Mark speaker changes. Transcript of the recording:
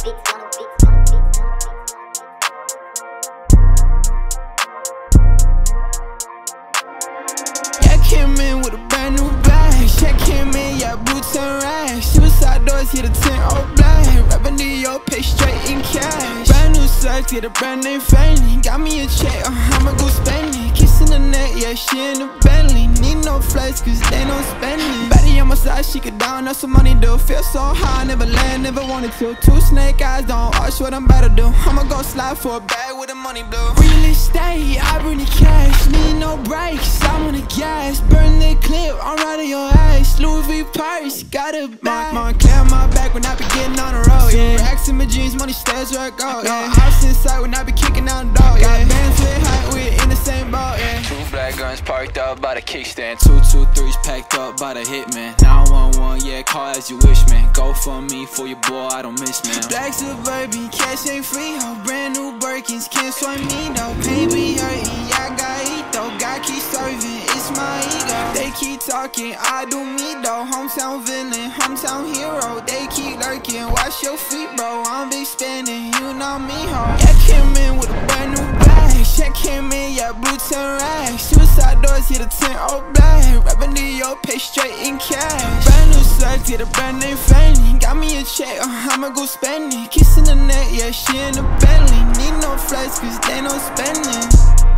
Speaker 1: Yeah, came in with a brand new bag. Check came in, yeah, boots and rags. Suicide doors, hit a 10 all black. Revenue, pay straight in cash. Brand new sex, get a brand name family. Got me a check, I'ma go spend it. Kissing the neck, yeah, she in the Bentley. Need no flex, cause they don't spend it. Betty on my side, she could down up some money, do. Feel so high, never land, never wanted to. Two snake eyes, don't watch what I'm about to do. I'ma go slide for a bag with the money blue. Real estate, I bring the cash. Need no brakes, I'm on the gas. Burn the clip, I'm riding your ass. Louis V purse, got a bag. Montclair on my back when I be getting on the road, yeah. Racks in my jeans, money stays where I go, yeah. House inside when I be kicking down the door, yeah. Got bands with height, we're in the same boat, yeah.
Speaker 2: Two black guns parked up by the kickstand. 223s packed up by the hitman. 911, yeah, call as you wish, man. Go for me, for your boy, I don't miss, man.
Speaker 1: Black Suburban, cash ain't free, ho. Brand new Birkins, can't swipe me, though. Pain be hurting, yeah, I got heat, though. God keep serving, it's my ego. They keep talking, I do me, though. Hometown villain, hometown hero. They keep lurking, watch your feet, bro. I'm big spending, you know me, ho. Yeah, came in with a brand new bag. Check came in, yeah, boots and rags. Suicide doors, hit a 10 all black. Revenue, pay straight in cash. Brand new sex, get a brand name family. Got me a check, I'ma go spend it. Kissing the neck, yeah, she in the Bentley. Need no flex, cause they don't spend it.